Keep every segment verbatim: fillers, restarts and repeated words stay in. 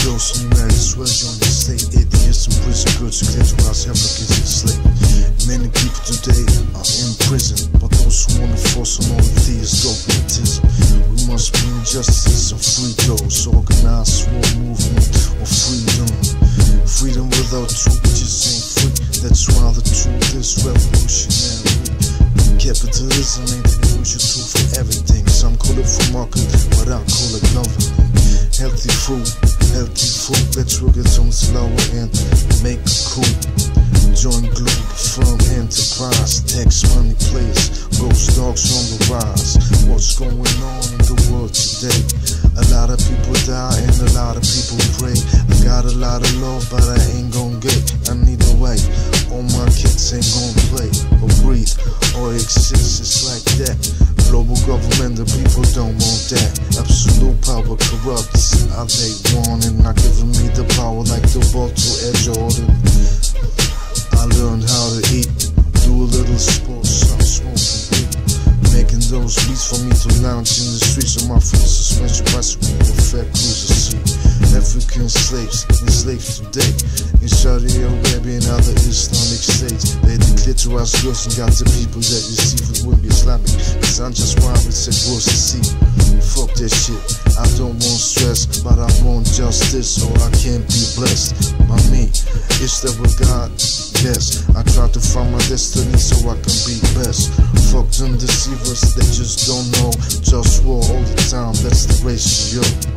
those who married swears on the state. Atheists in prison, girls who claim to rise Africans enslaved. Many people today are in prison, but those who wanna force on all atheists dogmatism. We must bring justice and free those. Organize war movement of freedom. Freedom without truth just ain't free. That's why the truth is revolutionary. Capitalism ain't the usual tool for everything. Some call it free market, but I call it governing. Healthy food, healthy food. Let's work it on slower and make a coup. Join global firm enterprise. Tax money players, ghost dogs on the rise. What's going on in the world today? A lot of people die and a lot of people pray. I got a lot of love, but I ain't gon' get. I need a way. All my kids ain't gon' play or breathe or exist. It's like that. Global government, the people don't want that. Absolute power corrupts. How they want it, not giving me the power like the ball to Ed Jordan. I learned how to eat, do a little sports, I'm smoking weed. Making those beats for me to lounge in the streets of my full suspension bicycle with fat cruiser seat. African slaves, enslaved today in Saudi Arabia and other Islamic states. They declare to us girls and got the people that receive it would be Islamic. Cause I'm just wild and said worse to see. Fuck that shit, I don't want stress, but I want justice or I can't be blessed by me. It's that with God, yes. I try to find my destiny so I can be best. Fuck them deceivers, they just don't know. Just war all the time, that's the ratio.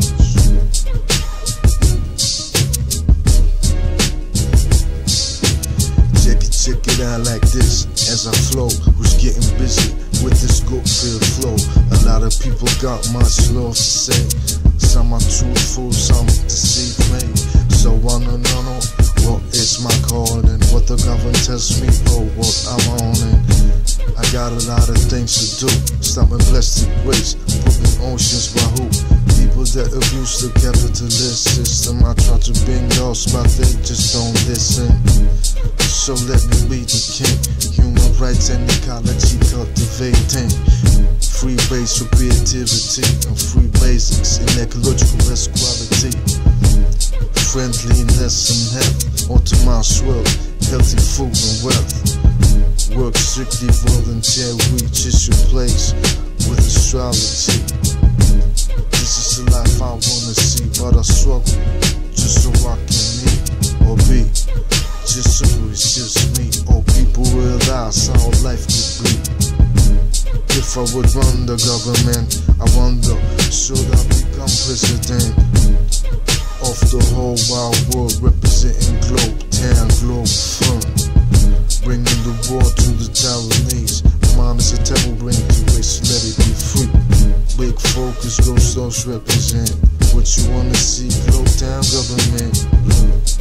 Check it out like this, as I flow, who's getting busy with this good-filled flow. A lot of people got much love to say. Some are truthful, some deceive me. So I don't know what is my calling, what the government tells me, oh what I'm on it. I got a lot of things to do, stopping plastic waste, putting oceans by who? People that abuse the capitalist system. I try to bring laws, but they just don't listen. So let me be the king. Human rights and ecology cultivating. Free base for creativity and free basics in ecological best quality. Friendliness and health, optimized wealth, healthy food and wealth. Work strictly volunteer, reach is your place with astrology. This is the life I wanna see, but I struggle just so I can eat or be. Just so it's just me, or people realize how life could be. If I would run the government, I wonder, should I become president of the whole wide world, representing Globe Town, Globe Fun, bringing the war to the Taiwanese. Mine is a terrible brain to waste, let it be free. Big focus, ghost dogs represent what you wanna see, Globe Town government.